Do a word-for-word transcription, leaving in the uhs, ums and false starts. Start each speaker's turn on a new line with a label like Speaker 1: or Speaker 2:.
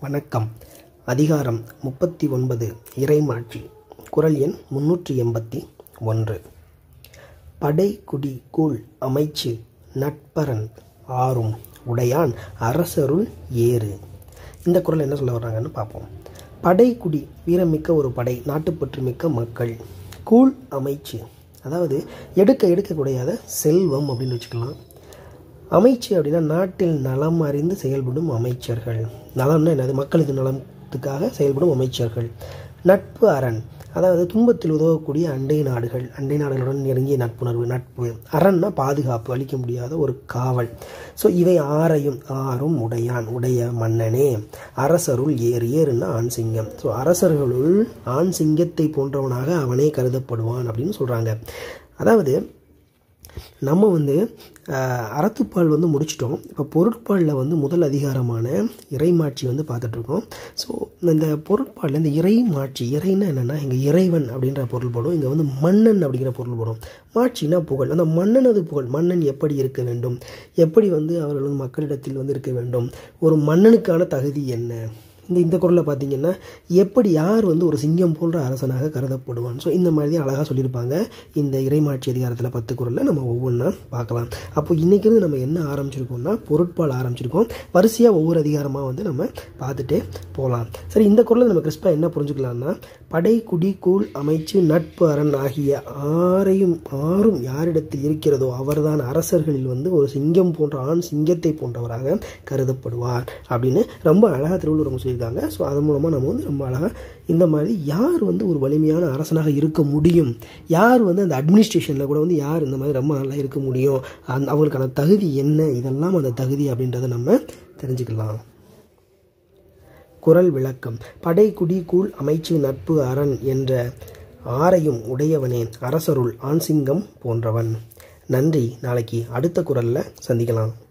Speaker 1: வணக்கம். அதிகாரம் முப்பத்தி ஒன்பது இறைமாட்சி. குறள் எண் முன்னூற்றி எண்பத்தி ஒன்று. படை குடி கூழ் அமைச்சு நட்பரன் ஆறும் உடையான் அரசருள் ஏறு. இந்த குறள் என்ன சொல்ல வர்றாங்கன்னு பார்ப்போம். படை குடி வீரமிக்க ஒரு படை, நாட்டுப்பற்று மிக்க மக்கள். கூழ் அமைச்சு அதாவது எடுக்க எடுக்க குறையாத செல்வம் அப்படின்னு வச்சுக்கலாம். அமைச்சு அப்படின்னா நாட்டில் நலம் அறிந்து செயல்படும் அமைச்சர்கள். நலம்னா என்னது? மக்களுக்கு நலத்துக்காக செயல்படும் அமைச்சர்கள். நட்பு அரண் அதாவது துன்பத்தில் உதவக்கூடிய அண்டை நாடுகள், அண்டை நாடுகளுடன் நெருங்கிய நட்புணர்வு. நட்பு அரண்னா பாதுகாப்பு, அளிக்க முடியாத ஒரு காவல். ஸோ இவை ஆறையும் ஆறும் உடையான் உடைய மன்னனே. அரசருள் ஏறு ஏறுன்னா ஆண் சிங்கம். ஸோ அரசர்களுள் ஆண் சிங்கத்தை போன்றவனாக அவனே கருதப்படுவான் அப்படின்னு சொல்கிறாங்க. அதாவது நம்ம வந்து அறத்துப்பால் வந்து முடிச்சிட்டோம். இப்போ பொருட்பாலில் வந்து முதல் அதிகாரமான இறைமாட்சி வந்து பார்த்துட்ருக்கோம். ஸோ இந்த பொருட்பாலில் இந்த இறைமாட்சி, இறைன்னா என்னென்னா இங்கே இறைவன் அப்படின்ற பொருள் படும், இங்கே வந்து மன்னன் அப்படிங்கிற பொருள் படும். மாட்சினா புகழ். அந்த மன்னனது புகழ், மன்னன் எப்படி இருக்க வேண்டும், எப்படி வந்து அவர்கள் வந்து மக்களிடத்தில் வந்து இருக்க வேண்டும், ஒரு மன்னனுக்கான தகுதி என்ன, இந்த இந்த குறளில் பார்த்தீங்கன்னா எப்படி யார் வந்து ஒரு சிங்கம் போன்ற அரசனாக கருதப்படுவான். ஸோ இந்த மாதிரி அழகாக சொல்லியிருப்பாங்க இந்த இறைமாட்சி அதிகாரத்தில் பத்து குறளில் நம்ம ஒவ்வொன்றா பார்க்கலாம். அப்போ இன்றைக்கி இருந்து நம்ம என்ன ஆரம்பிச்சிருக்கோம்னா பொருட்பால் ஆரம்பிச்சிருக்கோம். வரிசையாக ஒவ்வொரு அதிகாரமாக வந்து நம்ம பார்த்துட்டே போகலாம். சரி, இந்த குறளில் நம்ம கிறிஸ்பாக என்ன புரிஞ்சுக்கலாம்னா, படை குடி கூழ் அமைச்சு நட்பு அரண் ஆகிய ஆறையும் ஆறும் யாரிடத்தில் இருக்கிறதோ அவர்தான் அரசர்களில் வந்து ஒரு சிங்கம் போன்ற ஆண் சிங்கத்தை போன்றவராக கருதப்படுவார் அப்படின்னு ரொம்ப அழகாக திருவள்ளுவர் சொல்லியிருக்காங்க. ஸோ அதன் மூலமாக நம்ம வந்து ரொம்ப அழகாக இந்த மாதிரி யார் வந்து ஒரு வலிமையான அரசனாக இருக்க முடியும், யார் வந்து அந்த அட்மினிஸ்ட்ரேஷனில் கூட வந்து யார் இந்த மாதிரி ரொம்ப நல்லா இருக்க முடியும், அந்த அவங்களுக்கான தகுதி என்ன, இதெல்லாம் அந்த தகுதி அப்படின்றத நம்ம தெரிஞ்சுக்கலாம். குறள் விளக்கம். படை குடி கூழ் அமைச்சு நட்பு அரண் என்ற ஆறையும் உடையவனே அரசருள் ஆண் சிங்கம் போன்றவன். நன்றி. நாளைக்கு அடுத்த குறளில் சந்திக்கலாம்.